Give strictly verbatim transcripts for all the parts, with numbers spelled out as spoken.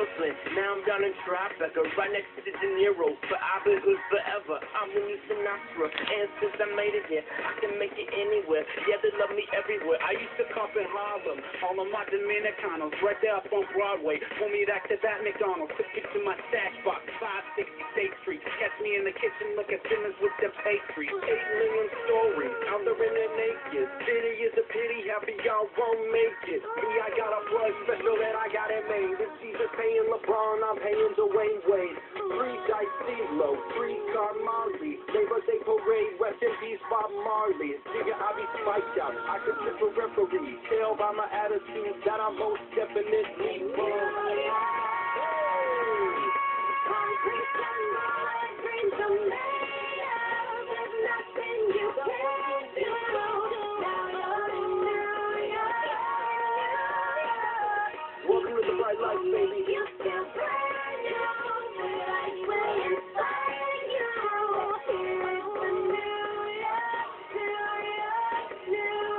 Brooklyn. Now I'm down in Tribeca, right next to the De Niro. For I've been hood forever. I'm Winnie Sinatra, and since I made it here, I can make it anywhere. Yeah, they love me everywhere. I used to cop in Harlem, all of my Dominicanos, right there up on Broadway. Pull me back to that McDonald's, took it to my stash box, five sixty State Street. Catch me in the kitchen, look at dinners with the pastries. Eight million stories, out there in the naked. Pity is a pity, happy y'all won't make it. Me, I got a blood special that I got it made. If Caesar paying LeBron, I'm paying Dwayne Wade. Three dice CeeLo, three car Marley. Labor Day parade, rest in peace Bob Marley. Nigga, I be spiked out, I could tip a referee. Tell by my attitude that I'm most definitely wrong. Welcome to the bright light, baby. You feel brand new, like we're inside you. Here's the New York, New York, New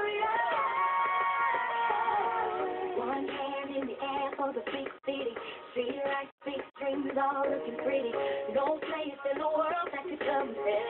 York. One hand in the air for the big city. Street lights, big streams, all looking pretty. No place in the world that could come there.